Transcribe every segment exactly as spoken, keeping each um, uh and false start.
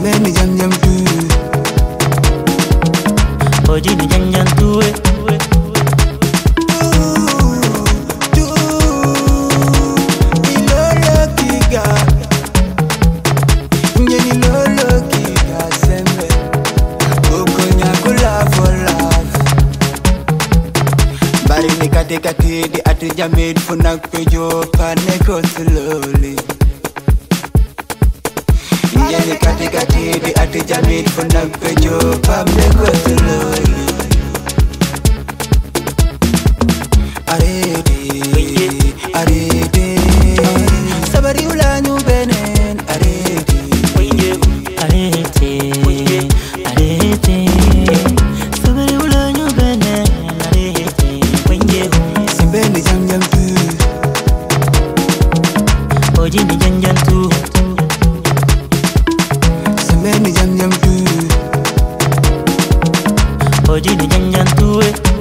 Sembeni jam jam tu. Oji ni jam jam tu. Kate kate di ate jamid funak pejo pane ko slowly. Injeni kate kate di ate jamid funak pejo pane ko slowly. Arrêtez, arrêtez. Sabari ulanyu benen. Arrêtez, arrêtez, arrêtez. Sabari ulanyu benen. Sembeni jam jam tu. Oji ni jam jam tu. Sembeni jam jam tu. Oji ni jam jam tu.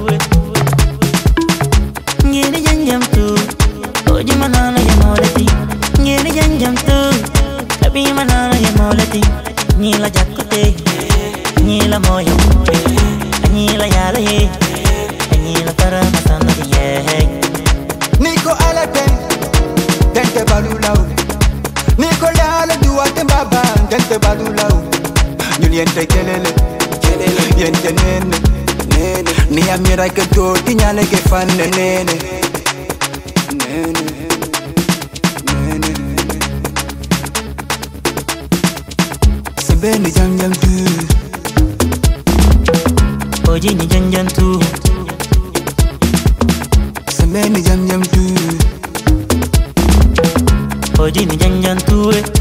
Ngini jam jam tu. Oji manana ya molati. Ngini jam jam tu. Tapi manana ya molati. Nila jakote. Nila moyo. Nila yala ye. Nila para masana ye. Niko alate, dente balulau. Niko lala duate baba, dente balulau. Nyuliente kelele, kelele, yente nene, nene. Ni amira ke do, tinyale ke fan nene, nene, nene. Sembeni jam jam tu. Oji ni jam jam tu. Sembeni jam jam tu. Oji ni jam jam tu.